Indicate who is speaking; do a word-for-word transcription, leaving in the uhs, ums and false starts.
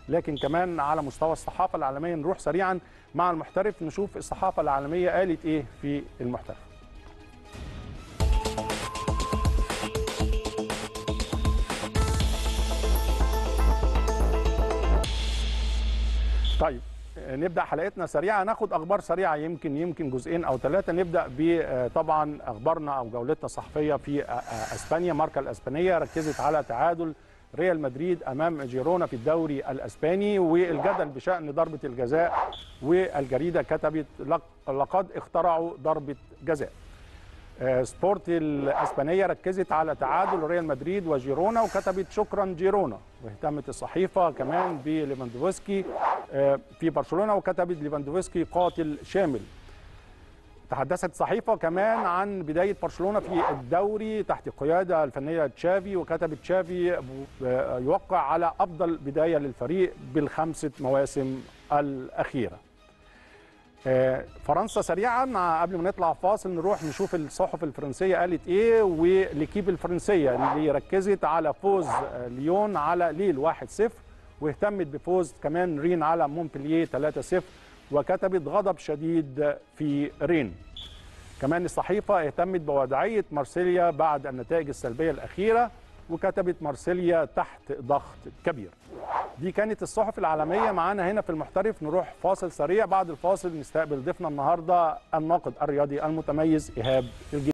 Speaker 1: لكن كمان على مستوى الصحافه العالميه. نروح سريعا مع المحترف نشوف الصحافه العالميه قالت ايه في المحترف. طيب نبدا حلقتنا سريعه، ناخد اخبار سريعه يمكن يمكن جزئين او ثلاثه. نبدا بطبعا اخبارنا او جولتنا الصحفيه في اسبانيا. ماركا الاسبانيه ركزت على تعادل ريال مدريد امام جيرونا في الدوري الاسباني والجدل بشان ضربه الجزاء، والجريده كتبت لقد اخترعوا ضربه جزاء. سبورت الاسبانيه ركزت على تعادل ريال مدريد وجيرونا وكتبت شكرا جيرونا، واهتمت الصحيفه كمان بليفاندوفسكي في برشلونه وكتبت ليفاندوفسكي قاتل شامل. تحدثت الصحيفه كمان عن بدايه برشلونه في الدوري تحت القياده الفنيه تشافي، وكتبت تشافي يوقع على افضل بدايه للفريق بالخمسه مواسم الاخيره. فرنسا سريعا قبل ما نطلع فاصل نروح نشوف الصحف الفرنسيه قالت ايه، وليكيب الفرنسيه اللي ركزت على فوز ليون على ليل واحد صفر، واهتمت بفوز كمان رين على مونبلييه ثلاثة صفر، وكتبت غضب شديد في رين. كمان الصحيفه اهتمت بوضعيه مارسيليا بعد النتائج السلبيه الاخيره، وكتبت مارسيليا تحت ضغط كبير. دي كانت الصحف العالميه معانا هنا في المحترف. نروح فاصل سريع، بعد الفاصل نستقبل ضيفنا النهارده الناقد الرياضي المتميز إيهاب الجديد.